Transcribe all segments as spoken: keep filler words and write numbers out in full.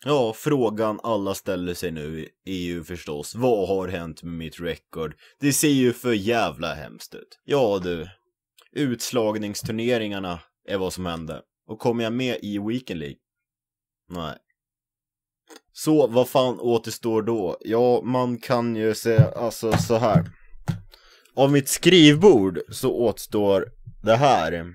Ja, frågan alla ställer sig nu är ju förstås, vad har hänt med mitt record? Det ser ju för jävla hemskt ut. Ja du, utslagningsturneringarna är vad som hände. Och kommer jag med i Weekend League? Nej. Så vad fan återstår då? Ja, man kan ju säga alltså så här. Av mitt skrivbord så återstår det här.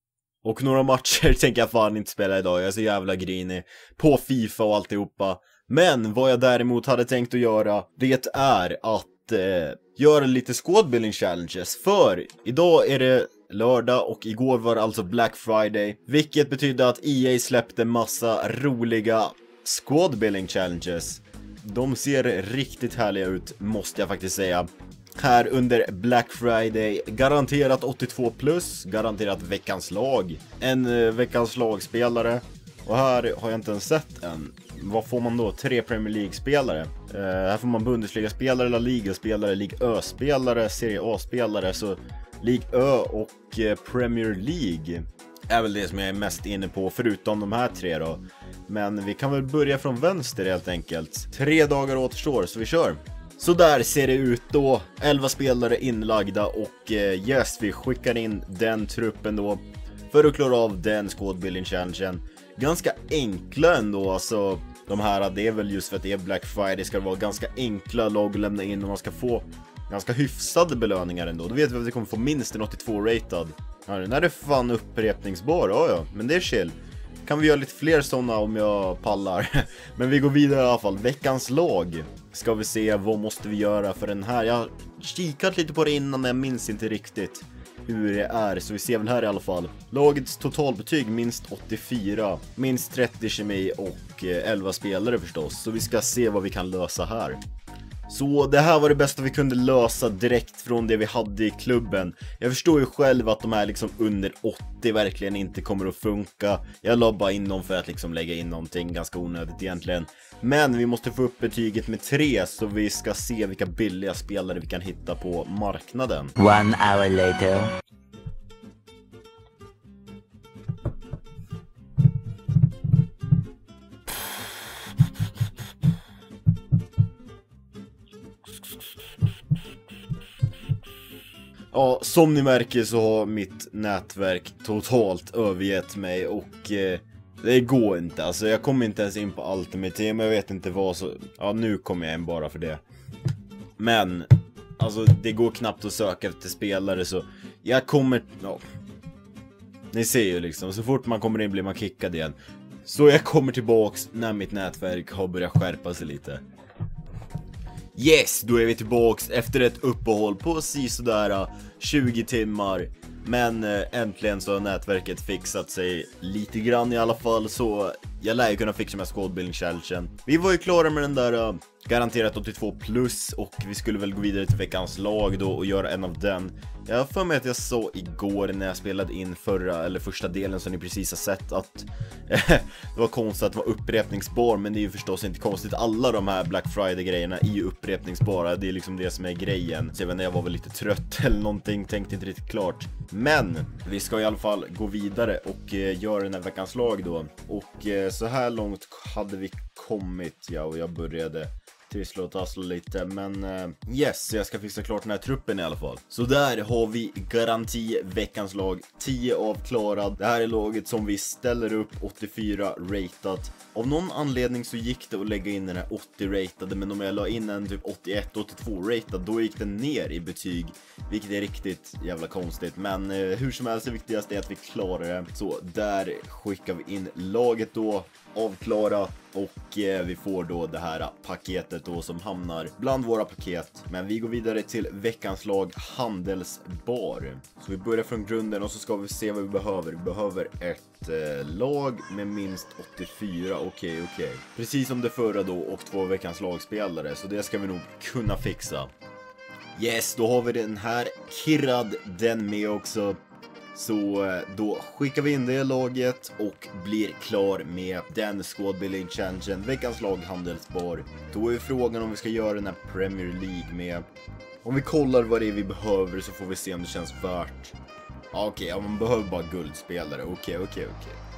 Och några matcher tänker jag fan inte spela idag. Jag är så jävla grinig på FIFA och alltihopa. Men vad jag däremot hade tänkt att göra, det är att eh, göra lite squadbuilding challenges. För idag är det lördag och igår var det alltså Black Friday. Vilket betyder att E A släppte massa roliga squadbuilding challenges. De ser riktigt härliga ut, måste jag faktiskt säga. Här under Black Friday, garanterat åttiotvå plus, garanterat veckans lag, en uh, veckans lagspelare. Och här har jag inte ens sett än. Vad får man då? Tre Premier League-spelare. Uh, här får man Bundesliga-spelare, La Liga-spelare, Ligue Ö-spelare, Serie A-spelare. Så Ligue Ö och uh, Premier League är väl det som jag är mest inne på, förutom de här tre då. Men vi kan väl börja från vänster helt enkelt. Tre dagar återstår, så vi kör. Så där ser det ut då, elva spelare inlagda och eh, yes, vi skickar in den truppen då för att klara av den squadbuilding challengen. Ganska enkla ändå, alltså de här, det är väl just för att det är Black Friday, ska det vara ganska enkla lag att lämna in och man ska få ganska hyfsade belöningar ändå. Då vet vi att vi kommer få minst en åttiotvå ratad. Ja, den här är fan upprepningsbar, ja ja, men det är chill. Kan vi göra lite fler sådana om jag pallar. Men vi går vidare i alla fall. Veckans lag. Ska vi se, vad måste vi göra för den här? Jag har kikat lite på det innan men jag minns inte riktigt hur det är. Så vi ser väl här i alla fall. Lagets totalbetyg minst åttiofyra. Minst trettio kemi och elva spelare förstås. Så vi ska se vad vi kan lösa här. Så det här var det bästa vi kunde lösa direkt från det vi hade i klubben. Jag förstår ju själv att de här liksom under åttio verkligen inte kommer att funka. Jag la bara in dem för att liksom lägga in någonting ganska onödigt egentligen. Men vi måste få upp betyget med tre så vi ska se vilka billiga spelare vi kan hitta på marknaden. One hour later. Ja, som ni märker så har mitt nätverk totalt övergett mig och eh, det går inte. Alltså jag kommer inte ens in på Ultimate Team, jag vet inte vad så... Ja, nu kommer jag in bara för det. Men, alltså det går knappt att söka efter spelare så jag kommer... Ja. Ni ser ju liksom, så fort man kommer in blir man kickad igen. Så jag kommer tillbaks när mitt nätverk har börjat skärpa sig lite. Yes, då är vi tillbaks efter ett uppehåll på sådär tjugo timmar. Men äh, äntligen så har nätverket fixat sig lite grann i alla fall. Så jag lär ju kunna fixa med squadbuilding challengen. Vi var ju klara med den där äh, garanterat åttiotvå plus. Och vi skulle väl gå vidare till veckans lag då och göra en av den. Jag har för mig att jag sa igår när jag spelade in förra eller första delen som ni precis har sett att det var konstigt att det var upprepningsbar. Men det är ju förstås inte konstigt. Alla de här Black Friday grejerna är ju upprepningsbara. Det är liksom det som är grejen. Så jag vet inte, jag var väl lite trött eller någonting, tänkte inte riktigt klart. Men vi ska i alla fall gå vidare och eh, göra den här veckans lag då. Och eh, så här långt hade vi kommit, ja, och jag började trissla och tassla lite. Men uh, yes, jag ska fixa klart den här truppen i alla fall. Så där har vi garanti veckans lag, tio avklarad. Det här är laget som vi ställer upp, åttiofyra ratat. Av någon anledning så gick det att lägga in den här åttio ratade, men om jag la in en typ åttioett åttiotvå ratad, då gick den ner i betyg, vilket är riktigt jävla konstigt. Men uh, hur som helst, det viktigaste är att vi klarar det. Så där skickar vi in laget då, avklara. Och eh, vi får då det här paketet då som hamnar bland våra paket. Men vi går vidare till veckans lag, handelsbar. Så vi börjar från grunden och så ska vi se vad vi behöver. Vi behöver ett eh, lag med minst åttiofyra, okej okay, okej okay. Precis som det förra då, och två veckans lagspelare. Så det ska vi nog kunna fixa. Yes, då har vi den här kirrad, den med också. Så då skickar vi in det laget och blir klar med den squadbuilding challengen, veckans lag handelsbar. Då är frågan om vi ska göra den här Premier League med. Om vi kollar vad det är vi behöver så får vi se om det känns värt. Okej, okay, ja, man behöver bara guldspelare, okej okay, okej okay, okej okay.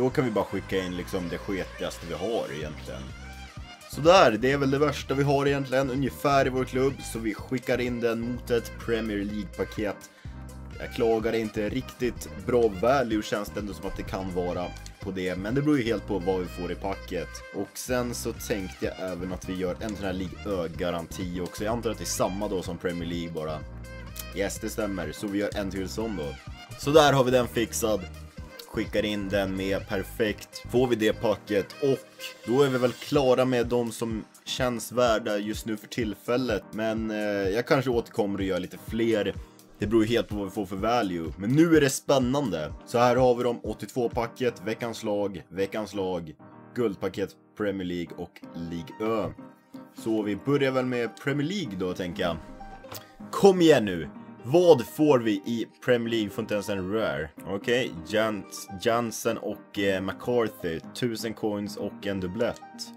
Då kan vi bara skicka in liksom det sketigaste vi har egentligen. Så där, det är väl det värsta vi har egentligen ungefär i vår klubb. Så vi skickar in den mot ett Premier League-paket. Jag klagar inte, riktigt bra value känns det ändå som att det kan vara på det. Men det beror ju helt på vad vi får i packet. Och sen så tänkte jag även att vi gör en sån här League Ö-garanti också. Jag antar att det är samma då som Premier League bara. Yes, det stämmer. Så vi gör en till sån då. Så där har vi den fixad. Skickar in den med, perfekt. Får vi det packet och då är vi väl klara med de som känns värda just nu för tillfället. Men eh, jag kanske återkommer och gör lite fler. Det beror helt på vad vi får för value. Men nu är det spännande. Så här har vi de åttiotvå packet, veckans lag, veckans lag, guldpaket, Premier League och League Ö. Så vi börjar väl med Premier League då, tänker jag. Kom igen nu! Vad får vi i Premier League? Får inte ens en rare. Okej, okay. Jans Jansen och eh, McCarthy. Tusen coins och en dubblett.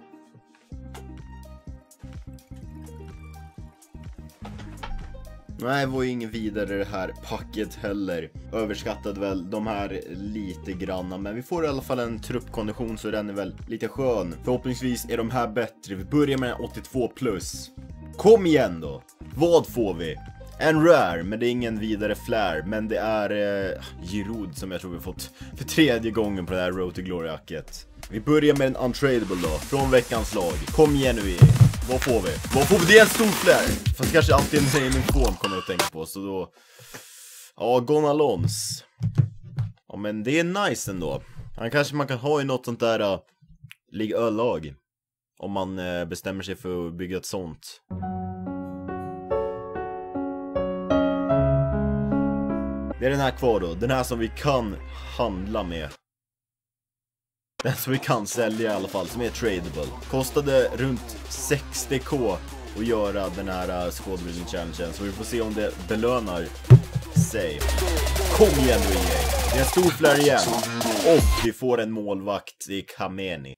Nej, det var ju ingen vidare det här packet heller. Överskattade väl de här lite granna. Men vi får i alla fall en truppkondition så den är väl lite skön. Förhoppningsvis är de här bättre. Vi börjar med åttiotvå plus. Kom igen då! Vad får vi? En rare, men det är ingen vidare flare. Men det är eh, Giroud som jag tror vi fått för tredje gången på det här Road to Glory-acket. Vi börjar med en untradable då, från veckans lag. Kom igen nu, vad får vi? Vad får vi? Det är en stor flare. Fast kanske alltid en naming form kommer jag att tänka på. Så då, ja, Gonalons. Ja, men det är nice ändå. Han kanske man kan ha i något sånt där uh, League Ö-lag. Om man uh, bestämmer sig för att bygga ett sånt. Det är den här kvar då. Den här som vi kan handla med. Den som vi kan sälja i alla fall. Som är tradable. Kostade runt sextio k att göra den här uh, squad-building challengen. Så vi får se om det belönar sig. Kom igen nu, E A. Det är en stor flare igen. Och vi får en målvakt i Kameni.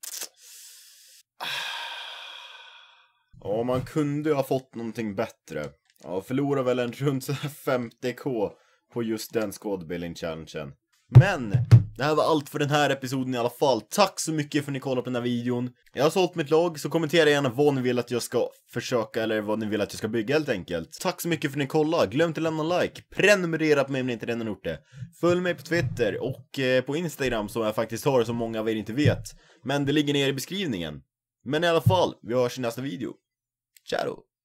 Ja, man kunde ha fått någonting bättre. Ja, förlorar väl en runt femtio k på just den squad-building challengen. Men det här var allt för den här episoden i alla fall. Tack så mycket för att ni kollade på den här videon. Jag har sålt mitt lag, så kommentera gärna vad ni vill att jag ska försöka eller vad ni vill att jag ska bygga helt enkelt. Tack så mycket för att ni kollade. Glöm inte att lämna like. Prenumerera på mig om ni inte redan gjort det. Följ mig på Twitter och eh, på Instagram som jag faktiskt har, som många av er inte vet. Men det ligger ner i beskrivningen. Men i alla fall, vi hörs i nästa video. Ciao!